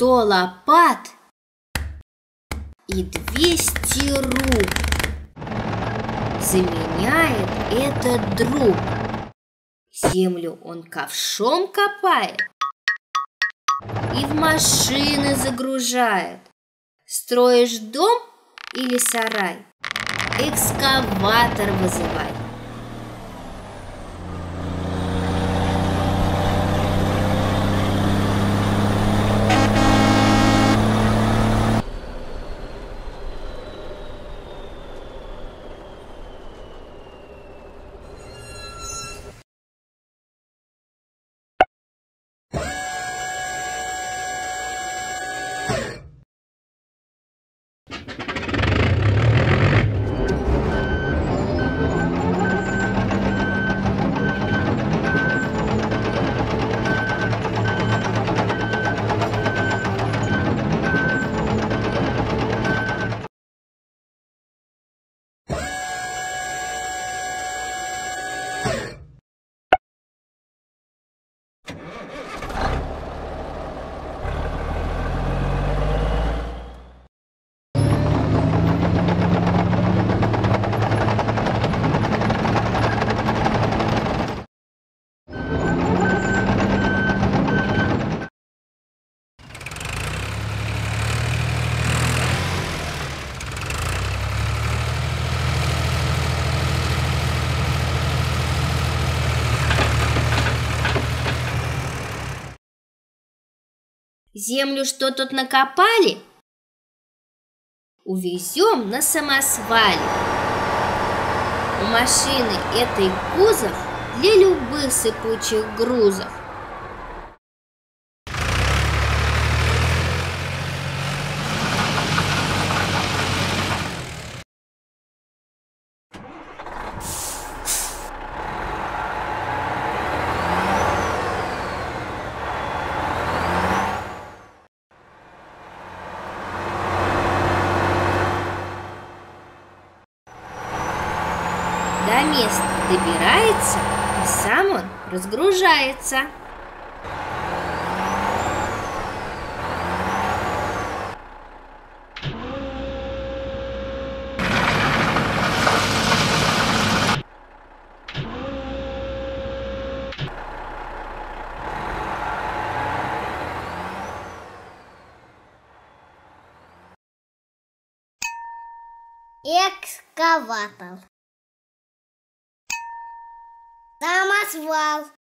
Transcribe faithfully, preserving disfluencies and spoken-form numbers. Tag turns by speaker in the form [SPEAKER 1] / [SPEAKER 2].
[SPEAKER 1] сто лопат и двести рук заменяет этот друг. Землю он ковшом копает и в машины загружает. Строишь дом или сарай, экскаватор вызывай. Землю, что тут накопали, увезем на самосвале. У машины этой кузов для любых сыпучих грузов. До места добирается, и сам он разгружается.
[SPEAKER 2] Экскаватор. Самосвал.